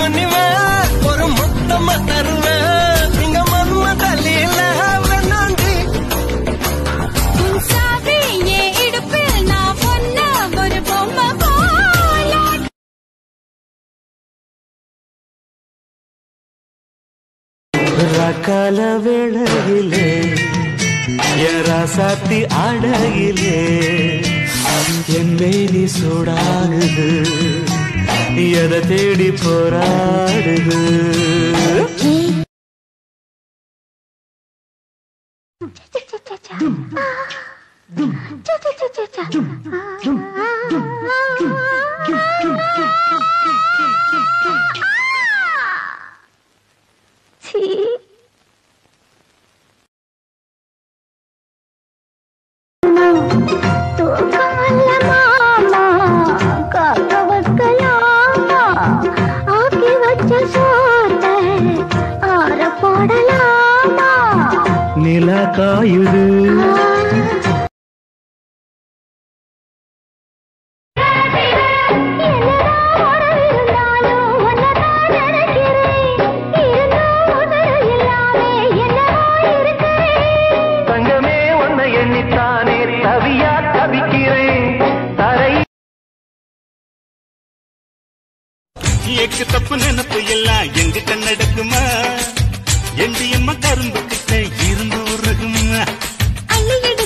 பண்ணிவேன், ஒரு முத்தமா தருவேன். நீங்க மன்மதலில வேணாண்டி. உன் சாவி என் இடுப்பில் நான் பொண்ண ஒரு பொம்மை போல. ரக்கால வேளையிலே ராசாத்தி ஆடையிலே என்னை நீ சூடாகுது, எதை தேடி போராடுது. நிலா காயுது தங்கமே, உன்னை எண்ணித்தானே தவியா தவிக்கிறேன். எக்கு தப்பு நினப்பு எல்லாம் எங்க கண்ணடக்குமா, எண்டியம்மா கரும்பு கிட்ட இருந்து உருகுமா.